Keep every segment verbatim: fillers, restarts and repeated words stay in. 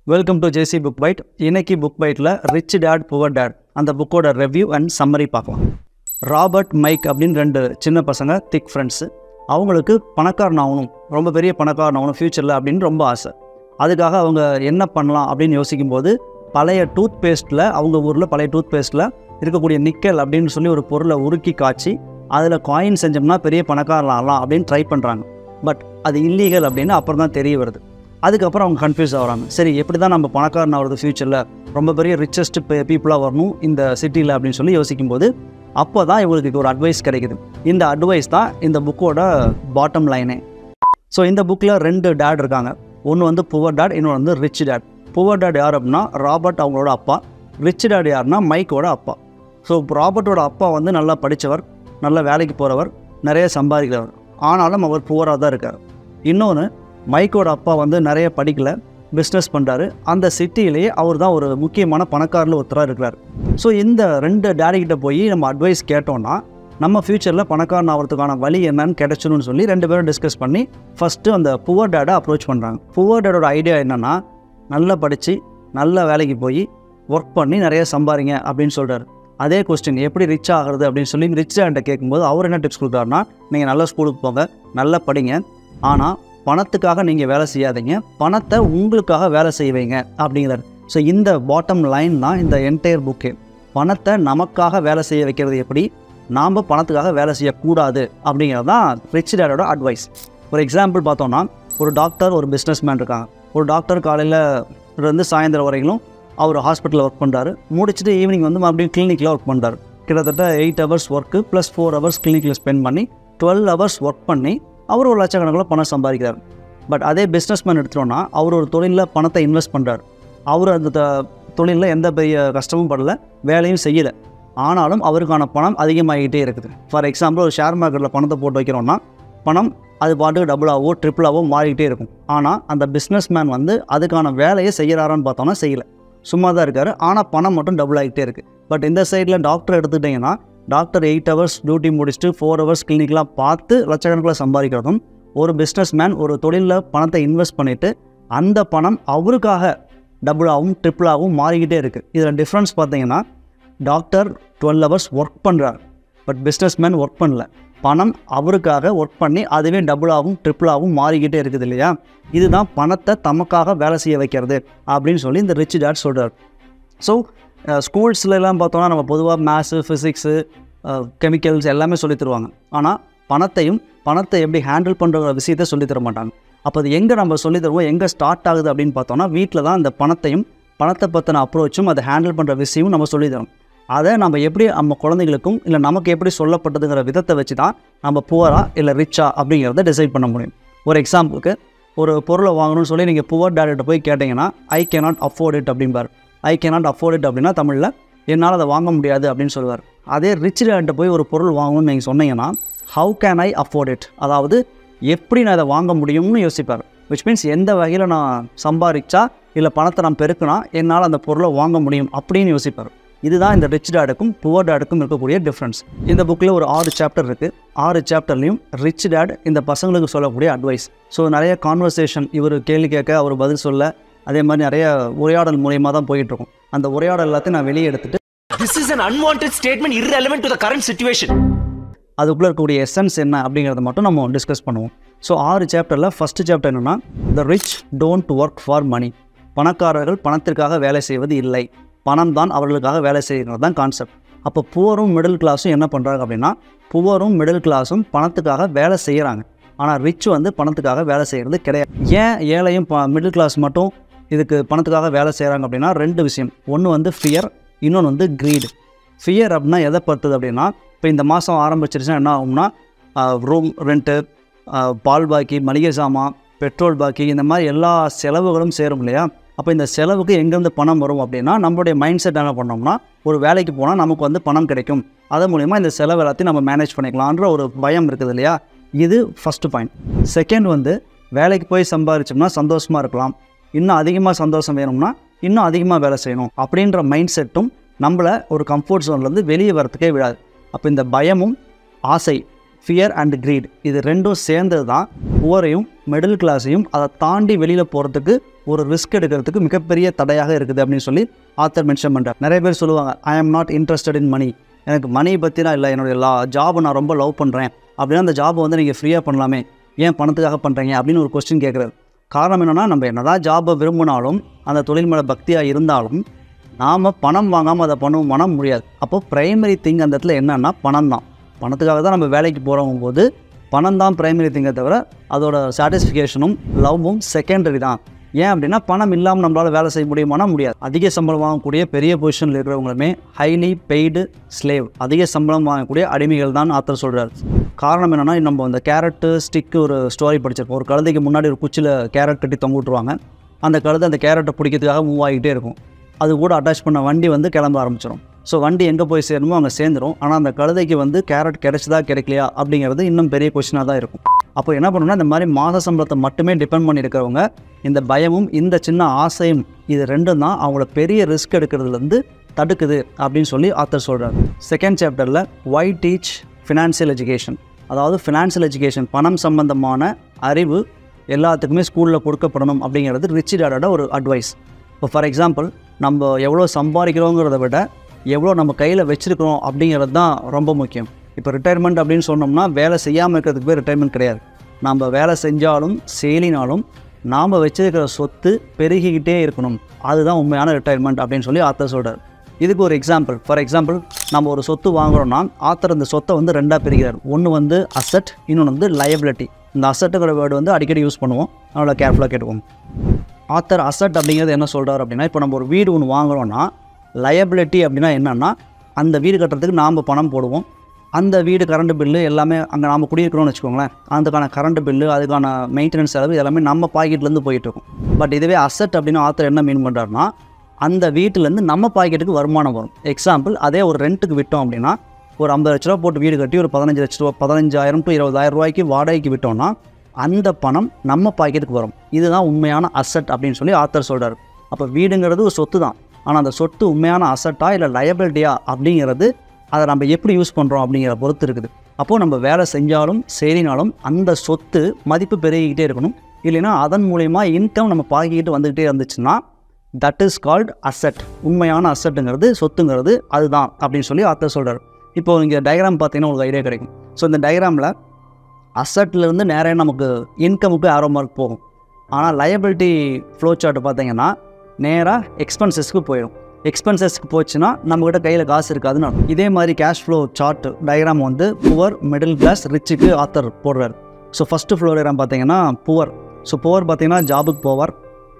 Welcome to JC book bite. இன்னைக்கு book பைட்டில் rich dad poor dad அந்த புக்கோட ரிவ்யூ அண்ட் சம்மரி பார்க்கலாம். ராபர்ட் மைக் அப்படின்னு ரெண்டு சின்ன பசங்க, திக் ஃப்ரெண்ட்ஸு. அவங்களுக்கு பணக்காரன் ஆகணும், ரொம்ப பெரிய பணக்காரன் ஆகணும் ஃப்யூச்சரில் அப்படின்னு ரொம்ப ஆசை. அதுக்காக அவங்க என்ன பண்ணலாம் அப்படின்னு யோசிக்கும்போது பழைய டூத் பேஸ்ட்டில், அவங்க ஊரில் பழைய டூத் பேஸ்ட்டில் இருக்கக்கூடிய நிக்கல் அப்படின்னு சொல்லி ஒரு பொருளை உருக்கி காய்ச்சி அதில் காயின் செஞ்சோம்னா பெரிய பணக்காரன் ஆகலாம் அப்படின்னு ட்ரை பண்ணுறாங்க. பட் அது இல்லீகல் அப்படின்னு அப்புறம் தான் தெரிய வருது. அதுக்கப்புறம் அவங்க கன்ஃபியூஸ் ஆகிறாங்க. சரி, எப்படி தான் நம்ம பணக்காரன் ஆகிறது ஃப்யூச்சரில், ரொம்ப பெரிய ரிச்சஸ்ட் பீப்புளாக வரணும் இந்த சிட்டியில் அப்படின்னு சொல்லி யோசிக்கும்போது அப்போ தான் இவங்களுக்கு ஒரு அட்வைஸ் கிடைக்குது. இந்த அட்வைஸ் தான் இந்த புக்கோட பாட்டம் லைனே. ஸோ இந்த புக்கில் ரெண்டு டேட் இருக்காங்க. ஒன்று வந்து புவர் டேட், இன்னொன்று வந்து ரிச் டேட். புவர் டேட் யார் அப்படின்னா ராபர்ட் அவங்களோட அப்பா. ரிச் டேட் யாருன்னா மைக்கோட அப்பா. ஸோ ராபர்ட்டோட அப்பா வந்து நல்லா படித்தவர், நல்ல வேலைக்கு போகிறவர், நிறைய சம்பாதிக்கிறவர். ஆனாலும் அவர் புவராக தான் இருக்கார். இன்னொன்று, மைக்கோட அப்பா வந்து நிறைய படிக்கலை, பிஸ்னஸ் பண்ணுறாரு. அந்த சிட்டியிலேயே அவர் தான் ஒரு முக்கியமான பணக்காரில் ஒருத்தராக இருக்கிறார். ஸோ இந்த ரெண்டு டேடிக்கிட்ட போய் நம்ம அட்வைஸ் கேட்டோன்னா நம்ம ஃப்யூச்சரில் பணக்காரன் ஆகிறதுக்கான வழி என்னன்னு கிடைச்சணும்னு சொல்லி ரெண்டு பேரும் டிஸ்கஸ் பண்ணி ஃபஸ்ட்டு அந்த புவர் டேடை அப்ரோச் பண்ணுறாங்க. புவர் டேடோட ஐடியா என்னென்னா, நல்லா படித்து நல்ல வேலைக்கு போய் ஒர்க் பண்ணி நிறைய சம்பாதிங்க அப்படின்னு சொல்கிறார். அதே கொஸ்டின், எப்படி ரிச் ஆகிறது அப்படின்னு சொல்லி ரிச் டேட்டை கேட்கும்போது அவர் என்ன டிப்ஸ் கொடுக்குறாருன்னா, நீங்கள் நல்ல ஸ்கூலுக்கு போங்க, நல்லா படிங்க, ஆனால் பணத்துக்காக நீங்கள் வேலை செய்யாதீங்க, பணத்தை உங்களுக்காக வேலை செய்வீங்க அப்படிங்கிறார். ஸோ இந்த பாட்டம் லைன் தான் இந்த என்டையர் புக்கே. பணத்தை நமக்காக வேலை செய்ய வைக்கிறது எப்படி, நாம் பணத்துக்காக வேலை செய்யக்கூடாது அப்படிங்கிறது தான் ரிச் டேடோட அட்வைஸ். ஒரு எக்ஸாம்பிள் பார்த்தோன்னா, ஒரு டாக்டர், ஒரு பிஸ்னஸ் மேன் இருக்காங்க. ஒரு டாக்டர் காலையில் இருந்து சாயந்தரம் வரைக்கும் அவர் ஹாஸ்பிட்டலில் ஒர்க் பண்ணுறாரு. முடிச்சுட்டு ஈவினிங் வந்து மறுபடியும் கிளினிக்கில் ஒர்க் பண்ணுறாரு. கிட்டத்தட்ட eight hours work plus four hours கிளினிக்கில் ஸ்பெண்ட் பண்ணி டுவெல் ஹவர்ஸ் ஒர்க் பண்ணி அவர் ஒரு லட்சக்கணக்கில் பணம் சம்பாதிக்கிறார். பட் அதே பிஸ்னஸ் மேன் எடுத்துட்டோன்னா, அவர் ஒரு தொழிலில் பணத்தை இன்வெஸ்ட் பண்ணுறாரு. அவர் அந்த தொழிலில் எந்த பெரிய கஷ்டமும் படலை, வேலையும் செய்யலை. ஆனாலும் அவருக்கான பணம் அதிகமாகிட்டே இருக்குது. ஃபார் எக்ஸாம்பிள், ஒரு ஷேர் மார்க்கெட்டில் பணத்தை போட்டு வைக்கிறோன்னா பணம் அது பாட்டுக்கு டபுளாகவோ ட்ரிப்பிளாவோ மாறிக்கிட்டே இருக்கும். ஆனால் அந்த பிஸ்னஸ் மேன் வந்து அதுக்கான வேலையை செய்கிறாரான்னு பார்த்தோன்னா செய்யலை, சும்மா தான் இருக்கார். ஆனால் பணம் மட்டும் டபுள் ஆகிட்டே இருக்குது. பட் இந்த சைடில் டாக்டர் எடுத்துக்கிட்டிங்கன்னா, டாக்டர் எயிட் ஹவர்ஸ் டியூட்டி முடிச்சுட்டு ஃபோர் ஹவர்ஸ் கிளினிக்லாம் பார்த்து லட்சக்கணக்கில் சம்பாதிக்கிறதும், ஒரு பிஸ்னஸ் மேன் ஒரு தொழிலில் பணத்தை இன்வெஸ்ட் பண்ணிவிட்டு அந்த பணம் அவருக்காக டபுளாகவும் ட்ரிப்பிளாகவும் மாறிக்கிட்டே இருக்குது. இதில் டிஃப்ரென்ஸ் பார்த்தீங்கன்னா, டாக்டர் டுவெல் ஹவர்ஸ் ஒர்க் பண்ணுறார், பட் பிஸ்னஸ் மேன் ஒர்க் பண்ணல. பணம் அவருக்காக ஒர்க் பண்ணி அதுவே டபுளாகவும் ட்ரிப்பிளாகவும் மாறிக்கிட்டே இருக்குது இல்லையா? இதுதான் பணத்தை தமக்காக வேலை செய்ய வைக்கிறது அப்படின்னு சொல்லி இந்த ரிச் டேட் சொல்கிறார். ஸோ ஸ்கூல்ஸ்லாம் பார்த்தோன்னா நம்ம பொதுவாக மேத்ஸு, ஃபிசிக்ஸு, கெமிக்கல்ஸ் எல்லாமே சொல்லி தருவாங்க. ஆனால் பணத்தையும் பணத்தை எப்படி ஹேண்டில் பண்ணுற விஷயத்தை சொல்லித் தர மாட்டாங்க. அப்போ அது எங்கே நம்ம சொல்லி தருவோம், எங்கே ஸ்டார்ட் ஆகுது அப்படின்னு பார்த்தோன்னா, வீட்டில் தான் அந்த பணத்தையும் பணத்தை பற்றின அப்ரோச்சும் அதை ஹேண்டில் பண்ணுற விஷயமும் நம்ம சொல்லி தரோம். அதை நம்ம எப்படி நம்ம குழந்தைகளுக்கும் இல்லை நமக்கு எப்படி சொல்லப்பட்டதுங்கிற விதத்தை வச்சு தான் நம்ம புவரா இல்லை ரிச்சா அப்படிங்கிறத டிசைட் பண்ண முடியும். ஒரு எக்ஸாம்பிளுக்கு, ஒரு பொருளை வாங்கணும்னு சொல்லி நீங்கள் புவர் டேட்ட போய் கேட்டிங்கன்னா, ஐ கேனாட் அஃபோர்ட் இட் அப்படிம்பார். ஐ கேனாட் அஃபோர்ட் இட் அப்படின்னா தமிழில் என்னால் அதை வாங்க முடியாது அப்படின்னு சொல்லுவார். அதே ரிச் டேட்ட போய் ஒரு பொருள் வாங்கணும்னு நீங்கள் சொன்னீங்கன்னா, how can I afford it, அதாவது எப்படி நான் அதை வாங்க முடியும்னு யோசிப்பார். விச் மீன்ஸ் எந்த வகையில் நான் சம்பாதிச்சா இல்லை பணத்தை நான் பெருக்கினா என்னால் அந்த பொருளை வாங்க முடியும் அப்படின்னு யோசிப்பார். இதுதான் இந்த ரிச் டேடுக்கும் புவர் டேடுக்கும் இருக்கக்கூடிய டிஃப்ரென்ஸ். இந்த புக்கில் ஒரு ஆறு சாப்டர் இருக்குது. ஆறு சாப்டர்லையும் ரிச் டேட் இந்த பசங்களுக்கு சொல்லக்கூடிய அட்வைஸ். ஸோ நிறைய கான்வர்சேஷன், இவர் கேள்வி கேட்க அவர் பதில் சொல்ல, அதே மாதிரி நிறைய உரையாடல் மூலியமாக தான் போயிட்டுருக்கும். அந்த உரையாடல் எல்லாத்தையும் நான் வெளியே எடுத்துட்டு, This is an unwanted statement irrelevant to the current situation. அதுக்குள்ளே இருக்கக்கூடிய எசன்ஸ் என்ன அப்படிங்கிறத மட்டும் நம்ம டிஸ்கஸ் பண்ணுவோம். ஸோ ஆறு சாப்டரில் ஃபஸ்ட்டு சாப்டர் என்னென்னா, the rich don't work for money. பணக்காரர்கள் பணத்திற்காக வேலை செய்வது இல்லை, பணம் தான் அவர்களுக்காக வேலை செய்கிறது தான் கான்செப்ட். அப்போ புவரும் மிடில் கிளாஸும் என்ன பண்ணுறாங்க அப்படின்னா, புவரும் மிடில் கிளாஸும் பணத்துக்காக வேலை செய்கிறாங்க, ஆனால் ரிச் வந்து பணத்துக்காக வேலை செய்கிறது கிடையாது. ஏன் ஏழையும் மிடில் கிளாஸ் மட்டும் இதுக்கு பணத்துக்காக வேலை செய்கிறாங்க அப்படின்னா, ரெண்டு விஷயம். ஒன்று வந்து ஃபியர், இன்னொன்று வந்து க்ரீடு. ஃபியர் அப்படின்னா எதை பொறுத்தது அப்படின்னா, இப்போ இந்த மாதம் ஆரம்பிச்சிருச்சுன்னா என்ன ஆகும்னா, ரூம் ரெண்ட்டு, பால் பாக்கி, மளிகை சாமான், பெட்ரோல் பாக்கி, இந்த மாதிரி எல்லா செலவுகளும் சேரும் இல்லையா? அப்போ இந்த செலவுக்கு எங்கேருந்து பணம் வரும் அப்படின்னா, நம்மளுடைய மைண்ட் செட் என்ன பண்ணோம்னா, ஒரு வேலைக்கு போனால் நமக்கு வந்து பணம் கிடைக்கும், அதன் மூலிமா இந்த செலவு எல்லாத்தையும் நம்ம மேனேஜ் பண்ணிக்கலான்ற ஒரு பயம் இருக்குது இல்லையா? இது ஃபஸ்ட்டு பாயிண்ட். செகண்ட் வந்து, வேலைக்கு போய் சம்பாதிச்சோம்னா சந்தோஷமாக இருக்கலாம், இன்னும் அதிகமாக சந்தோஷம் வேணும்னா இன்னும் அதிகமாக வேலை செய்யணும் அப்படின்ற மைண்ட் செட்டும் நம்மளை ஒரு கம்ஃபர்ட் ஜோன்லேருந்து வெளியே வரத்துக்கே விடாது. அப்போ இந்த பயமும் ஆசை, ஃபியர் அண்ட் க்ரீட், இது ரெண்டும் சேர்ந்தது தான் புவரையும் மிடில் கிளாஸையும் அதை தாண்டி வெளியில் போகிறதுக்கு ஒரு ரிஸ்க் எடுக்கிறதுக்கு மிகப்பெரிய தடையாக இருக்குது அப்படின்னு சொல்லி ஆத்தர் மென்ஷன் பண்ணுறார். நிறைய பேர் சொல்லுவாங்க, ஐ ஆம் நாட் இன்ட்ரெஸ்டட் இன் மணி, எனக்கு மணி பற்றினா இல்லை, என்னுடைய லா ஜாபை நான் ரொம்ப லவ் பண்ணுறேன் அப்படின்னா அந்த ஜாபை வந்து நீங்கள் ஃப்ரீயாக பண்ணலாமே, ஏன் பணத்துக்காக பண்ணுறீங்க அப்படின்னு ஒரு கொஸ்டின் கேட்குறாரு. காரணம் என்னென்னா, நம்ம என்னதான் ஜாபை விரும்பினாலும் அந்த தொழில் மேலே பக்தியாக இருந்தாலும் நாம் பணம் வாங்காமல் அதை பண்ணவும் மனம் முடியாது. அப்போது ப்ரைமரி திங் அந்த இடத்துல என்னென்னா பணம் தான். பணத்துக்காக தான் நம்ம வேலைக்கு போகிறவங்க போது பணம் தான் ப்ரைமரி திங்கை தவிர அதோட சாட்டிஸ்ஃபிகேஷனும் லவ்வும் செகண்டரி தான். ஏன் அப்படின்னா பணம் இல்லாமல் நம்மளால் வேலை செய்ய முடியுமானா முடியாது. அதிக சம்பளம் வாங்கக்கூடிய பெரிய பொசிஷனில் இருக்கிறவங்களுமே ஹைலி பெய்டு ஸ்லேவ், அதிக சம்பளம் வாங்கக்கூடிய அடிமைகள் தான் ஆத்தர் சொல்கிறார். காரணம் என்னென்னா, நம்ம அந்த கேரட்டு ஸ்டிக்கு ஒரு ஸ்டோரி படிச்சிருப்போம். ஒரு கழுதைக்கு முன்னாடி ஒரு குச்சியில் கேரட் கட்டி தொங்க விட்டுருவாங்க. அந்த கழுதை அந்த கேரட்டை பிடிக்கிறதுக்காக மூவ் ஆகிட்டே இருக்கும். அது கூட அட்டாச் பண்ண வண்டி வந்து கிளம்ப ஆரம்பிச்சிடும். ஸோ வண்டி எங்கே போய் சேரணுமோ அங்கே சேர்ந்துடும். ஆனால் அந்த கழுதைக்கு வந்து கேரட் கிடைச்சதா கிடைக்கலையா அப்படிங்கிறது இன்னும் பெரிய கொஸ்டினாக தான் இருக்கும். அப்போ என்ன பண்ணணும்னா, இந்த மாதிரி மாத சம்பளத்தை மட்டுமே டிபெண்ட் பண்ணி இருக்கிறவங்க இந்த பயமும் இந்த சின்ன ஆசையும் இது ரெண்டும் தான் அவங்கள பெரிய ரிஸ்க் எடுக்கிறதுலேருந்து தடுக்குது அப்படின்னு சொல்லி ஆத்தர் சொல்கிறார். செகண்ட் சாப்டரில் ஒய் டீச் ஃபினான்ஷியல் எஜுகேஷன், அதாவது ஃபினான்ஷியல் எஜுகேஷன் பணம் சம்பந்தமான அறிவு எல்லாத்துக்குமே ஸ்கூலில் கொடுக்கப்படணும் அப்படிங்கிறது ரிச் டாடோட ஒரு அட்வைஸ். இப்போ ஃபார் எக்ஸாம்பிள், நம்ம எவ்வளோ சம்பாதிக்கிறோங்கிறத விட எவ்வளோ நம்ம கையில் வச்சுருக்கிறோம் அப்படிங்கிறது தான் ரொம்ப முக்கியம். இப்போ ரிட்டையர்மெண்ட் அப்படின்னு சொன்னோம்னா வேலை செய்யாமல் இருக்கிறதுக்கு பேர் ரிட்டையர்மெண்ட் கிடையாது. நம்ம வேலை செஞ்சாலும் செய்யலினாலும் நாம் வச்சுருக்கிற சொத்து பெருகிக்கிட்டே இருக்கணும், அதுதான் உண்மையான ரிட்டையர்மெண்ட் அப்படின்னு சொல்லி ஆத்தர் சொல்கிறார். இதுக்கு ஒரு எக்ஸாம்பிள், ஃபார் எக்ஸாம்பிள் நம்ம ஒரு சொத்து வாங்குகிறோன்னா ஆத்தர் இந்த சொத்தை வந்து ரெண்டாக பிரிக்கிறார். ஒன்று வந்து அசட், இன்னொன்று வந்து லயபிலிட்டி. இந்த அசட்டுங்கிற வேர்டு வந்து அடிக்கடி யூஸ் பண்ணுவோம், அதனால் கேர்ஃபுல்லாக கேட்டுக்கோங்க. ஆத்தர் அசட் அப்படிங்கிறது என்ன சொல்கிறார் அப்படின்னா, இப்போ நம்ம ஒரு வீடு ஒன்று வாங்குகிறோன்னா லயபிலிட்டி அப்படின்னா என்னென்னா, அந்த வீடு கட்டுறதுக்கு நாம் பணம் போடுவோம். அந்த வீடு கரண்ட் பில்லு எல்லாமே அங்கே நாம் குடியிருக்கிறோம்னு வச்சுக்கோங்களேன், அதுக்கான கரண்ட் பில்லு அதுக்கான மெயின்டெனன்ஸ் செலவு எல்லாமே நம்ம பாக்கெட்லேருந்து போயிட்டுருக்கும். பட் இதுவே அசட் அப்படின்னு ஆத்தர் என்ன மீன் பண்ணுறாருன்னா, அந்த வீட்டிலேருந்து நம்ம பாக்கெட்டுக்கு வருமானம் வரும். எக்ஸாம்பிள், அதே ஒரு ரெண்ட்டுக்கு விட்டோம் அப்படின்னா, ஒரு ஐம்பது லட்ச ரூபா போட்டு வீடு கட்டி ஒரு பதினஞ்சு லட்ச ரூபா பதினஞ்சாயிரம் டு இருபதாயிரம் ரூபாய்க்கு வாடகைக்கு விட்டோம்னா அந்த பணம் நம்ம பாக்கெட்டுக்கு வரும். இதுதான் உண்மையான அசட் அப்படின்னு சொல்லி ஆத்தர் சொல்கிறார். அப்போ வீடுங்கிறது ஒரு சொத்து தான், ஆனால் அந்த சொத்து உண்மையான அசட்டா இல்லை லயபிலிட்டியா அப்படிங்கிறது அதை நம்ம எப்படி யூஸ் பண்ணுறோம் அப்படிங்கிற பொறுத்து இருக்குது. அப்போது நம்ம வேலை செஞ்சாலும் சரினாலும் அந்த சொத்து மதிப்பு பெருகிக்கிட்டே இருக்கணும். இல்லைன்னா அதன் மூலயமா இன்கம் நம்ம பாக்கிக்கிட்டு வந்துக்கிட்டே இருந்துச்சுன்னா தட் இஸ் கால்ட் அசட். உண்மையான அசட்டுங்கிறது சொத்துங்கிறது அதுதான் அப்படின்னு சொல்லி ஆத்தர் சொல்கிறார். இப்போது இங்கே டயக்ராம் பார்த்தீங்கன்னா உங்களுக்கு ஐடியா கிடைக்கும். ஸோ இந்த டயக்ராமில் அசட்லேருந்து நேராக நமக்கு இன்கமுக்கு ஆரோ மார்க் போகும். ஆனால் லயபிலிட்டி ஃப்ளோ சார்ட் பார்த்தீங்கன்னா நேராக எக்ஸ்பென்சஸ்க்கு போயிடும். எக்ஸ்பென்சஸ்க்கு போச்சுன்னா நம்மக்கிட்ட கையில் காசு இருக்காதுன்னு. இதே மாதிரி கேஷ் ஃப்ளோ சார்ட் டயக்ராம் வந்து புவர், மிடில் கிளாஸ், ரிச்சுக்கு ஆத்தர் போடுறாரு. ஸோ ஃபஸ்ட்டு ஃப்ளோ டயக்ராம் பார்த்தீங்கன்னா புவர். ஸோ புவர் பார்த்தீங்கன்னா ஜாபுக்கு போவார்,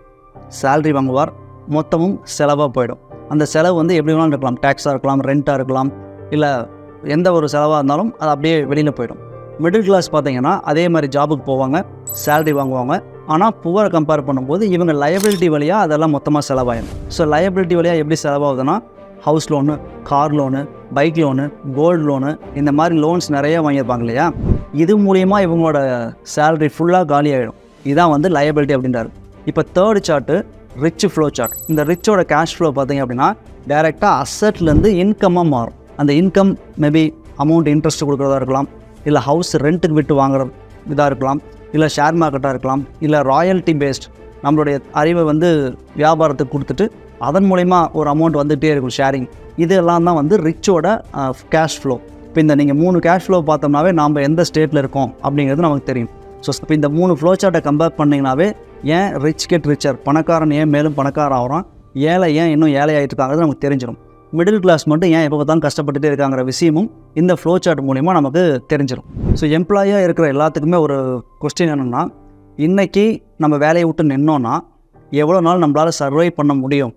சேலரி வாங்குவார், மொத்தமும் செலவாக போயிடும். அந்த செலவு வந்து எப்படி வேணாலும் இருக்கலாம், டேக்ஸாக இருக்கலாம், ரெண்ட்டாக இருக்கலாம், இல்லை எந்த ஒரு செலவாக இருந்தாலும் அது அப்படியே வெளியில் போயிடும். மிடில் கிளாஸ் பார்த்தீங்கன்னா அதே மாதிரி ஜாபுக்கு போவாங்க, சேலரி வாங்குவாங்க. ஆனால் புவரை கம்பேர் பண்ணும்போது இவங்க லயபிலிட்டி வழியாக அதெல்லாம் மொத்தமாக செலவாயிடும். ஸோ லயபிலிட்டி வழியாக எப்படி செலவாகுதுன்னா, house loan, car loan, bike loan, gold loan, இந்த மாதிரி லோன்ஸ் நிறைய வாங்கியிருப்பாங்க இல்லையா, இது மூலிமா இவங்களோட சேலரி ஃபுல்லாக காலி ஆகிடும். இதுதான் வந்து லயபிலிட்டி அப்படின்றாரு. இப்போ third chart rich flow chart. இந்த ரிச்சோட கேஷ் ஃப்ளோ பார்த்தீங்க அப்படின்னா டைரெக்டாக அசட்லேருந்து இன்கம்மாக மாறும். அந்த இன்கம் மேபி அமௌண்ட் இன்ட்ரெஸ்ட் கொடுக்குறதா இருக்கலாம், இல்லை ஹவுஸ் ரெண்ட்டுக்கு விட்டு வாங்குற இதாக இருக்கலாம், இல்லை ஷேர் மார்க்கெட்டாக இருக்கலாம், இல்லை ராயல்ட்டி பேஸ்ட் நம்மளுடைய அறிவை வந்து வியாபாரத்துக்கு கொடுத்துட்டு அதன் மூலயமா ஒரு அமௌண்ட் வந்துகிட்டே இருக்கும், ஷேரிங். இதெல்லாம் தான் வந்து ரிச்சோட கேஷ் ஃப்ளோ. இப்போ இந்த நீங்கள் மூணு கேஷ் ஃப்ளோ பார்த்தோம்னாவே நாம் எந்த ஸ்டேட்டில் இருக்கோம் அப்படிங்கிறது நமக்கு தெரியும். ஸோ இப்போ இந்த மூணு ஃப்ளோ சார்ட்டை கம்பேர் பண்ணிங்கனாவே ஏன் ரிச் கெட் ரிச்சர், பணக்காரன் ஏன் மேலும் பணக்காரன் ஆகிறான், ஏழை ஏன் இன்னும் ஏழை ஆகிட்டு இருக்காங்கிறது நமக்கு தெரிஞ்சிடும். மிடில் கிளாஸ் மட்டும் ஏன் எப்போ பார்த்தாலும் கஷ்டப்பட்டுட்டே இருக்காங்கிற விஷயமும் இந்த ஃப்ளோ சார்ட் மூலிமா நமக்கு தெரிஞ்சிடும். ஸோ எம்ப்ளாயாக இருக்கிற எல்லாத்துக்குமே ஒரு கொஸ்டின் என்னென்னா, இன்றைக்கி நம்ம வேலையை விட்டு நின்னோன்னா எவ்வளோ நாள் நம்மளால் சர்வை பண்ண முடியும்,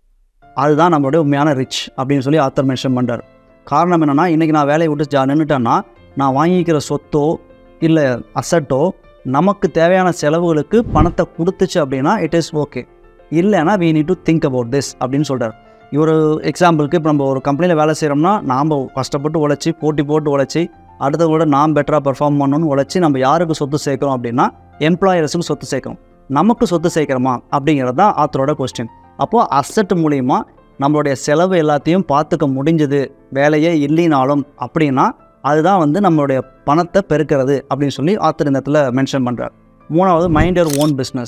அதுதான் நம்மளுடைய உண்மையான ரிச் அப்படின்னு சொல்லி ஆத்தர் மென்ஷன் பண்ணுறார். காரணம் என்னென்னா, இன்றைக்கி நான் வேலையை விட்டு ஜா நின்றுட்டேன்னா நான் வாங்கிக்கிற சொத்தோ இல்லை அசட்டோ நமக்கு தேவையான செலவுகளுக்கு பணத்தை கொடுத்துச்சு அப்படின்னா இட் இஸ் ஓகே, இல்லைன்னா we need to think about this அப்படின்னு சொல்கிறார். இவர் எக்ஸாம்பிளுக்கு இப்போ நம்ம ஒரு கம்பெனியில் வேலை செய்கிறோம்னா நாம் கஷ்டப்பட்டு உழைச்சி போட்டி போட்டு உழைச்சி அடுத்தவங்களோட நாம் பெட்டராக பெர்ஃபார்ம் பண்ணணும்னு உழைச்சி நம்ம யாருக்கு சொத்து சேர்க்குறோம் அப்படின்னா எம்ப்ளாயர்ஸுக்கு சொத்து சேர்க்குறோம். நமக்கு சொத்து சேர்க்குறோமா அப்படிங்கிறது தான் ஆத்தரோட கொஸ்டின். அப்போது அசட் மூலிமா நம்மளுடைய செலவு எல்லாத்தையும் பார்த்துக்க முடிஞ்சது வேலையே இல்லைனாலும் அப்படின்னா அதுதான் வந்து நம்மளுடைய பணத்தை பெருக்கிறது அப்படின்னு சொல்லி ஆத்தர் இந்த இடத்துல மென்ஷன் பண்ணுறார். மூணாவது மைண்ட் யுவர் ஓன் பிஸ்னஸ்.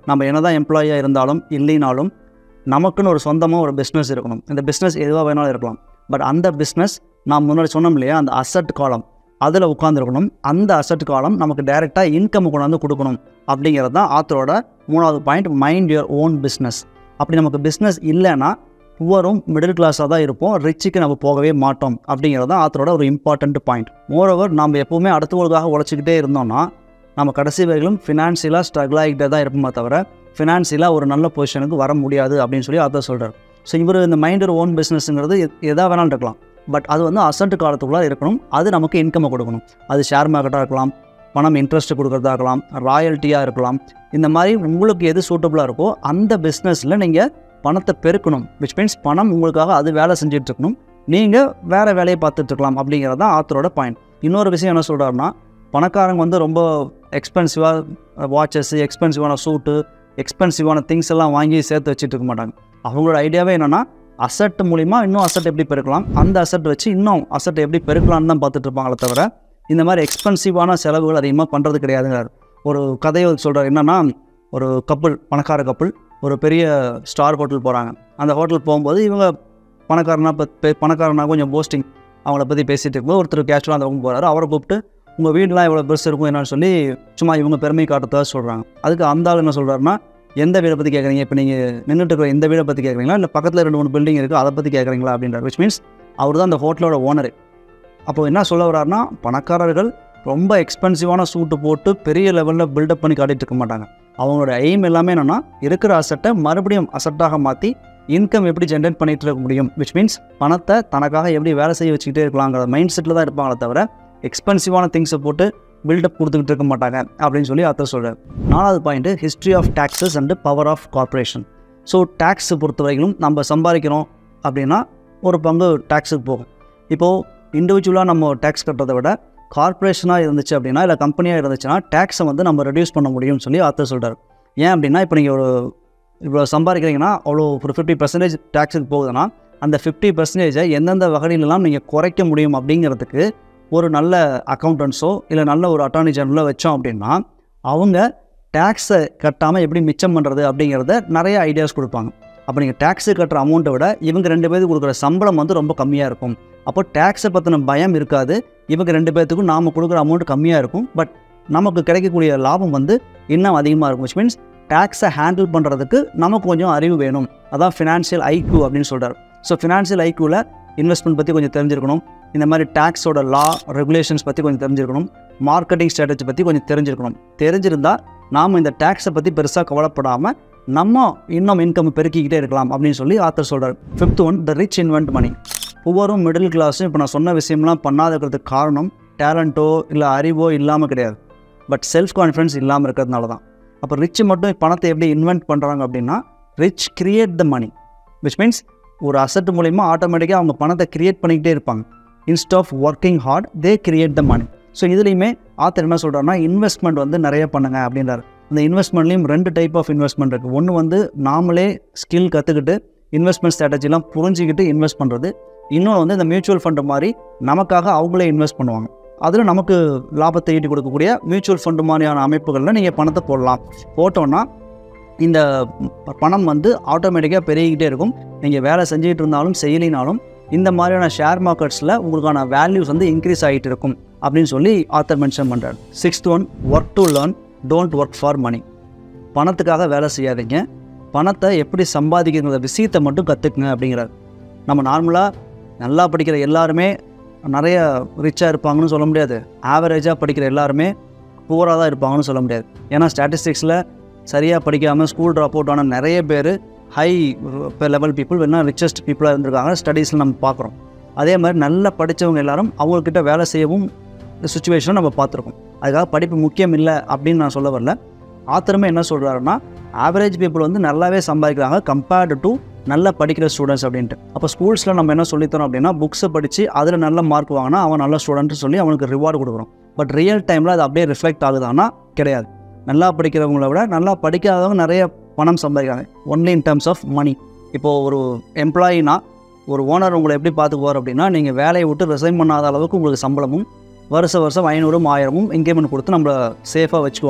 நம்ம என்ன தான் எம்ப்ளாயியாக இருந்தாலும் இல்லைனாலும் நமக்குன்னு ஒரு சொந்தமாக ஒரு பிஸ்னஸ் இருக்கணும். இந்த பிஸ்னஸ் எதுவாக வேணாலும் இருக்கலாம். பட் அந்த பிஸ்னஸ் நான் முன்னாடி சொன்னோம் இல்லையா, அந்த அசட் காலம் அதில் உட்காந்துருக்கணும். அந்த அசட் காலம் நமக்கு டைரெக்டாக இன்கம் கொண்டாந்து கொடுக்கணும் அப்படிங்கிறது தான் ஆத்தரோட மூணாவது point, mind your own business. அப்படி நமக்கு பிஸ்னஸ் இல்லைன்னா புவரும் மிடில் கிளாஸாக தான் இருப்போம், ரிச்சுக்கு நம்ம போகவே மாட்டோம் அப்படிங்கிறது தான் ஆத்தரோட ஒரு இம்பார்ட்டண்ட் பாயிண்ட். மோரோவர் நம்ம எப்போவுமே அடுத்தவங்களுக்காக உழைச்சிக்கிட்டே இருந்தோம்னா நம்ம கடைசி வரையிலும் ஃபினான்ஷியலாக ஸ்ட்ரகிள் ஆகிட்டே தான் இருப்போமே தவிர ஃபினான்ஷியலாக ஒரு நல்ல பொசிஷனுக்கு வர முடியாது அப்படின்னு சொல்லி ஆத்தர் சொல்கிறார். ஸோ இவர் இந்த மைண்ட் யுவர் ஓன் பிஸ்னஸ்ங்கிறது எதாக வேணாலும் இருக்கலாம். பட் அது வந்து அசட் காலத்துக்குள்ளே இருக்கணும். அது நமக்கு இன்கம்மை கொடுக்கணும். அது ஷேர் மார்க்கெட்டாக இருக்கலாம், பணம் இன்ட்ரெஸ்ட் கொடுக்குறதா இருக்கலாம், ராயல்ட்டியாக இருக்கலாம். இந்த மாதிரி உங்களுக்கு எது சூட்டபுளாக இருக்கோ அந்த பிஸ்னஸில் நீங்கள் பணத்தை பெருக்கணும். விச் மீன்ஸ் பணம் உங்களுக்காக அது வேலை செஞ்சுட்டு இருக்கணும், நீங்கள் வேறு வேலையை பார்த்துட்டு இருக்கலாம் அப்படிங்கிறது தான் ஆத்தரோட பாயிண்ட். இன்னொரு விஷயம் என்ன சொல்கிறாருன்னா, பணக்காரங்க வந்து ரொம்ப எக்ஸ்பென்சிவாக வாட்சஸ், எக்ஸ்பென்சிவான சூட்டு, எக்ஸ்பென்சிவான திங்ஸ் எல்லாம் வாங்கி சேர்த்து வச்சுட்டு இருக்க மாட்டாங்க. அவங்களோட ஐடியாவே என்னென்னா அசட் மூலிமா இன்னும் அசட் எப்படி பெருக்கலாம், அந்த அசட் வச்சு இன்னும் அசட் எப்படி பெருக்கலான்னு தான் பார்த்துட்டு இருப்பாங்களே தவிர இந்த மாதிரி எக்ஸ்பென்சிவான செலவுகள் அதிகமாக பண்ணுறது கிடையாதுங்கிறார். ஒரு கதையை சொல்கிறார். என்னென்னா, ஒரு கப்புள், பணக்கார கப்புள் ஒரு பெரிய ஸ்டார் ஹோட்டல் போகிறாங்க. அந்த ஹோட்டல் போகும்போது இவங்க பணக்காரனா ப பணக்காரனா கொஞ்சம் போஸ்டிங் அவங்கள பற்றி பேசிகிட்டு இருக்கும்போது ஒருத்தர் கேஷுவலாக அந்த பக்கம் போகிறாரு. அவரை கூப்பிட்டு உங்கள் வீடெலாம் எவ்வளோ பெருசு இருக்கும் என்னன்னு சொல்லி சும்மா இவங்க பெருமை காட்டுறதா சொல்கிறாங்க. அதுக்கு அந்த ஆள் என்ன சொல்கிறாருன்னா, எந்த வீடை பற்றி கேட்குறீங்க, இப்போ நீங்கள் நின்றுட்டு இருக்கிற எந்த வீடை பற்றி கேட்குறீங்களா, இல்லை பக்கத்தில் ரெண்டு மூணு பில்டிங் இருக்குது அதை பற்றி கேட்குறீங்களா அப்படின்றார். விச் மீன்ஸ் அவர் தான் அந்த ஹோட்டலோட ஓனரு. அப்போ என்ன சொல்ல வர்றாருன்னா, பணக்காரர்கள் ரொம்ப எக்ஸ்பென்சிவான சூட்டு போட்டு பெரிய லெவலில் பில்டப் பண்ணி காட்டிகிட்டு இருக்க மாட்டாங்க. அவங்களோட எய்ம் எல்லாமே என்னென்னா இருக்கிற அசட்டை மறுபடியும் அசட்டாக மாற்றி இன்கம் எப்படி ஜென்ரேட் பண்ணிகிட்டு இருக்க முடியும். விச் மீன்ஸ் பணத்தை தனக்காக எப்படி வேலை செய்ய வச்சுக்கிட்டே இருக்கலாங்கிற மைண்ட் செட்டில் தான் இருப்பாங்களே தவிர எக்ஸ்பென்சிவான திங்ஸை போட்டு பில்டப் கொடுத்துக்கிட்டு இருக்க மாட்டாங்க அப்படின்னு சொல்லி அர்த்தம் சொல்கிறார். நாலாவது point, history of taxes and power of corporation. So tax பொறுத்த வரைக்கும் நம்ம சம்பாதிக்கிறோம் அப்படின்னா ஒரு பங்கு டேக்ஸுக்கு போகும். இப்போது இண்டிவிஜுவலாக நம்ம டேக்ஸ் கட்டுறதை விட கார்பரேஷனாக இருந்துச்சு அப்படின்னா, இல்லை கம்பெனியாக இருந்துச்சுன்னா டேக்ஸை வந்து நம்ம ரெடியூஸ் பண்ண முடியும்னு சொல்லி ஆத்தர் சொல்கிறார். ஏன் அப்படின்னா, இப்போ நீங்கள் ஒரு இவ்வளோ சம்பாதிக்கிறீங்கன்னா அவ்வளோ ஒரு ஃபிஃப்டி பர்சன்டேஜ் டேக்ஸுக்கு போகுதுன்னா அந்த ஃபிஃப்டி பர்சன்டேஜை எந்தெந்த வகையிலெல்லாம் நீங்கள் குறைக்க முடியும் அப்படிங்கிறதுக்கு ஒரு நல்ல அக்கௌண்டன்ஸோ இல்லை நல்ல ஒரு அட்டார்னி ஜெனரலோ வச்சோம் அப்படின்னா அவங்க டேக்ஸை கட்டாமல் எப்படி மிச்சம் பண்ணுறது அப்படிங்கிறத நிறைய ஐடியாஸ் கொடுப்பாங்க. அப்போ நீங்கள் டேக்ஸு கட்டுற அமௌண்ட்டை விட இவங்க ரெண்டு பேருக்கு கொடுக்குற சம்பளம் வந்து ரொம்ப கம்மியாக இருக்கும். அப்போ டேக்ஸை பற்றின பயம் இருக்காது. இவங்க ரெண்டு பேர்த்துக்கும் நாம் கொடுக்குற அமௌண்ட் கம்மியாக இருக்கும், பட் நமக்கு கிடைக்கக்கூடிய லாபம் வந்து இன்னும் அதிகமாக இருக்கும். விச் மீன்ஸ் டேக்ஸை ஹேண்டில் பண்ணுறதுக்கு நமக்கு கொஞ்சம் அறிவு வேணும். அதான் ஃபினான்ஷியல் ஐக்யூ அப்படின்னு சொல்கிறார். ஸோ ஃபினான்ஷியல் ஐக்யூவில் இன்வெஸ்ட்மெண்ட் பற்றி கொஞ்சம் தெரிஞ்சிருக்கணும், இந்த மாதிரி டேக்ஸோட லா ரெகுலேஷன்ஸ் பற்றி கொஞ்சம் தெரிஞ்சிருக்கணும், மார்க்கெட்டிங் ஸ்ட்ராட்டஜி பற்றி கொஞ்சம் தெரிஞ்சிருக்கணும். தெரிஞ்சிருந்தால் நாம் இந்த டேக்ஸை பற்றி பெருசாக கவலைப்படாமல் நம்ம இன்னும் இன்கம் பெருக்கிக்கிட்டே இருக்கலாம் அப்படின்னு சொல்லி ஆத்தர் சொல்கிறார். Fifth one, the rich invent money. புவரும் மிடில் கிளாஸும் இப்போ நான் சொன்ன விஷயம்லாம் பண்ணாததுக்கு காரணம் டேலண்ட்டோ இல்லை அறிவோ இல்லாமல் கிடையாது, பட் செல்ஃப் கான்ஃபிடன்ஸ் இல்லாமல் இருக்கிறதுனால தான். அப்போ ரிச் மட்டும் பணத்தை எப்படி இன்வென்ட் பண்ணுறாங்க அப்படின்னா, rich create the money. Which means ஒரு அசட் மூலிமா ஆட்டோமேட்டிக்காக அவங்க பணத்தை கிரியேட் பண்ணிக்கிட்டே இருப்பாங்க. Instead of working hard they create the money. So இதுலேயுமே ஆத்தர் என்ன சொல்கிறாருன்னா, இன்வெஸ்ட்மெண்ட் வந்து நிறைய பண்ணுங்க அப்படின்றார். அந்த இன்வெஸ்ட்மெண்ட்லேயும் ரெண்டு டைப் ஆஃப் இன்வெஸ்ட்மெண்ட் இருக்குது. ஒன்று வந்து நாமளே ஸ்கில் கற்றுக்கிட்டு இன்வெஸ்ட்மெண்ட் ஸ்ட்ராட்டஜிலாம் புரிஞ்சிக்கிட்டு இன்வெஸ்ட் பண்ணுறது. இன்னொன்று வந்து இந்த மியூச்சுவல் ஃபண்டு மாதிரி நமக்காக அவங்களே இன்வெஸ்ட் பண்ணுவாங்க. அதில் நமக்கு லாபத்தை ஈட்டி கொடுக்கக்கூடிய மியூச்சுவல் ஃபண்டு மாதிரியான அமைப்புகளில் நீங்கள் பணத்தை போடலாம். போட்டோன்னா இந்த பணம் வந்து ஆட்டோமேட்டிக்காக பெருகிக்கிட்டே இருக்கும். நீங்கள் வேலை செஞ்சுக்கிட்டு இருந்தாலும் செய்யலினாலும் இந்த மாதிரியான ஷேர் மார்க்கெட்ஸில் உங்களுக்கான வேல்யூஸ் வந்து இன்க்ரீஸ் ஆகிட்டு இருக்கும் அப்படின்னு சொல்லி ஆத்தர் மென்ஷன் பண்ணுறாரு. Sixth one, work to learn, don't work for money. பணத்துக்காக வேலை செய்யாதீங்க, பணத்தை எப்படி சம்பாதிக்கிற விஷயத்தை மட்டும் கற்றுக்குங்க அப்படிங்கிறார். நம்ம நார்மலாக நல்லா படிக்கிற எல்லாருமே நிறைய ரிச்சாக இருப்பாங்கன்னு சொல்ல முடியாது, ஆவரேஜாக படிக்கிற எல்லாருமே புவராக தான் இருப்பாங்கன்னு சொல்ல முடியாது. ஏன்னா ஸ்டாட்டிஸ்டிக்ஸில் சரியாக படிக்காமல் ஸ்கூல் ட்ராப் அவுட் ஆன நிறைய பேர் ஹை லெவல் பீப்புள் வேணால் ரிச்சஸ்ட் பீப்புளாக இருந்திருக்காங்க ஸ்டடீஸில் நம்ம பார்க்குறோம். அதே மாதிரி நல்லா படித்தவங்க எல்லாரும் அவங்கக்கிட்ட வேலை செய்யவும் சுச்சுவேஷனை நம்ம பார்த்துருக்கோம். அதுக்காக படிப்பு முக்கியம் இல்லை அப்படின்னு நான் சொல்ல வரல. ஆத்தருமே என்ன சொல்கிறாருன்னா, ஆவரேஜ் பீப்புள் வந்து நல்லாவே சம்பாதிக்கிறாங்க கம்பேர்டு டு நல்லா படிக்கிற ஸ்டூடெண்ட்ஸ் அப்படின்ட்டு. அப்போ ஸ்கூல்ஸில் நம்ம என்ன சொல்லித்தரோம் அப்படின்னா, புக்ஸை படித்து அதில் நல்ல மார்க் வாங்கினா அவன் நல்ல ஸ்டூடெண்ட்னு சொல்லி அவனுக்கு ரிவார்டு கொடுக்குறோம். பட் ரியல் டைமில் அது அப்படியே ரிஃப்ளெக்ட் ஆகுதானா கிடையாது. நல்லா படிக்கிறவங்கள விட நல்லா படிக்காதவங்க நிறைய பணம் சம்பாதிக்கிறாங்க, only in terms of money. இப்போது ஒரு எம்ப்ளாயினா ஒரு ஓனர் உங்களை எப்படி பார்த்துக்குவார் அப்படின்னா, நீங்கள் வேலையை விட்டு ரிசைன் பண்ணாத அளவுக்கு உங்களுக்கு சம்பளமும் வருஷ வருஷம் ஐநூறும் ஆயிரமும் இன்க்ரிமெண்ட் கொடுத்து நம்மளை சேஃபாக வச்சுக்குவாங்க.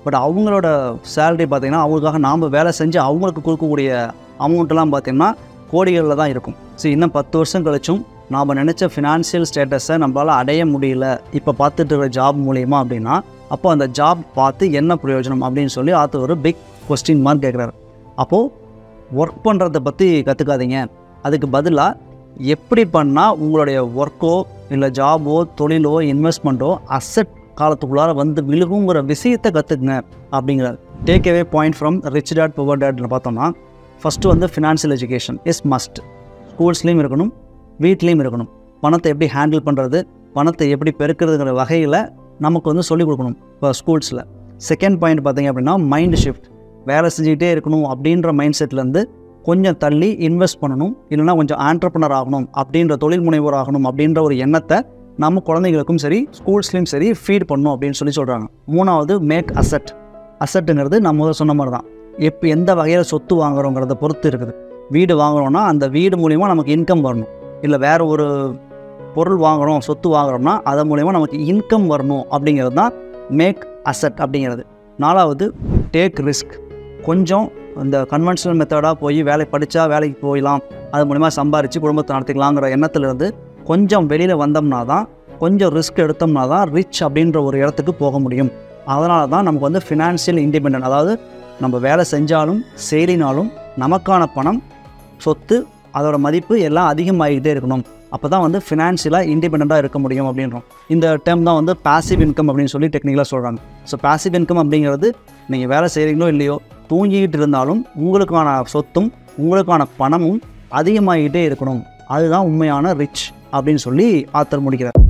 பட் அவங்களோட சேலரி பார்த்திங்கன்னா அவங்களுக்காக நாம் வேலை செஞ்சு அவங்களுக்கு கொடுக்கக்கூடிய அமௌண்ட்டெல்லாம் பார்த்திங்கன்னா கோடிகளில் தான் இருக்கும். ஸோ இன்னும் பத்து வருஷம் கழிச்சும் நாம் நினச்ச ஃபினான்ஷியல் ஸ்டேட்டஸை நம்மளால் அடைய முடியல இப்போ பார்த்துட்டு இருக்கிற ஜாப் மூலிமா அப்படின்னா அப்போ அந்த ஜாப் பார்த்து என்ன பிரயோஜனம் அப்படின்னு சொல்லி ஆத்தர் ஒரு பிக் கொஸ்டின் மார்க் கேட்குறாரு. அப்போது ஒர்க் பண்ணுறதை பற்றி கற்றுக்காதீங்க, அதுக்கு பதிலாக எப்படி பண்ணால் உங்களுடைய ஒர்க்கோ இல்லை ஜாபோ தொழிலோ இன்வெஸ்ட்மெண்ட்டோ அசெட் காலத்துக்குள்ளார வந்து விழுகுங்கிற விஷயத்தை கற்றுக்குங்க அப்படிங்கிறார். Take away point from rich dad poor டேட்னு பார்த்தோம்னா ஃபஸ்ட்டு வந்து ஃபினான்ஷியல் எஜுகேஷன் இஸ் மஸ்ட். ஸ்கூல்ஸ்லேயும் இருக்கணும், வீட்லேயும் இருக்கணும். பணத்தை எப்படி ஹேண்டில் பண்ணுறது, பணத்தை எப்படி பெருக்கிறதுங்கிற வகையில் நமக்கு வந்து சொல்லிக் கொடுக்கணும் இப்போ ஸ்கூல்ஸில். செகண்ட் பாயிண்ட் பார்த்திங்க அப்படின்னா மைண்ட் ஷிஃப்ட். வேலை செஞ்சுக்கிட்டே இருக்கணும் அப்படின்ற மைண்ட் செட்லேருந்து கொஞ்சம் தள்ளி இன்வெஸ்ட் பண்ணணும், இல்லைனா கொஞ்சம் ஆண்டர்ப்ரனர் ஆகணும் அப்படின்ற தொழில் முனைவோர் ஆகணும் அப்படின்ற ஒரு எண்ணத்தை நம்ம குழந்தைங்களுக்கும் சரி ஸ்கூல்ஸ்லேயும் சரி ஃபீட் பண்ணணும் அப்படின்னு சொல்லி சொல்கிறாங்க. மூணாவது மேக் அசெட். அசெட்டுங்கிறது நம்ம முதல்ல சொன்ன மாதிரி தான், எப்போ எந்த வகையில் சொத்து வாங்குறோங்கிறத பொறுத்து இருக்குது. வீடு வாங்குகிறோன்னா அந்த வீடு மூலிமா நமக்கு இன்கம் வரணும், இல்லை வேறு ஒரு பொருள் வாங்குகிறோம் சொத்து வாங்குகிறோம்னா அது மூலிமா நமக்கு இன்கம் வரணும் அப்படிங்கிறது தான் மேக் அசெட் அப்படிங்கிறது. நாலாவது டேக் ரிஸ்க். கொஞ்சம் இந்த கன்வென்ஷனல் மெத்தடாக போய் வேலை படித்தா வேலைக்கு போயிடலாம், அது மூலிமா சம்பாரித்து குடும்பத்தை நடத்திக்கலாங்கிற எண்ணத்துலேருந்து கொஞ்சம் வெளியில் வந்தோம்னா தான், கொஞ்சம் ரிஸ்க் எடுத்தோம்னா தான் ரிச் அப்படின்ற ஒரு இடத்துக்கு போக முடியும். அதனால தான் நமக்கு வந்து ஃபினான்ஷியல் இண்டிபெண்டன்ட், அதாவது நம்ம வேலை செஞ்சாலும் செய்யலினாலும் நமக்கான பணம் சொத்து அதோட மதிப்பு எல்லாம் அதிகமாகிக்கிட்டே இருக்கணும். அப்போ தான் வந்து ஃபினான்ஷியலாக இண்டிபெண்ட்டாக இருக்க முடியும் அப்படின்றோம். இந்த டேர்ம் தான் வந்து பாசிவ் இன்கம் அப்படின்னு சொல்லி டெக்னிக்கலாக சொல்கிறாங்க. ஸோ பாசிவ் இன்கம் அப்படிங்கிறது நீங்கள் வேலை செய்கிறீங்களோ இல்லையோ தூங்கிக்கிட்டு இருந்தாலும் உங்களுக்கான சொத்தும் உங்களுக்கான பணமும் அதிகமாகிக்கிட்டே இருக்கணும், அதுதான் உண்மையான ரிச் அப்படின்னு சொல்லி ஆத்தர் முடிக்கிறார்.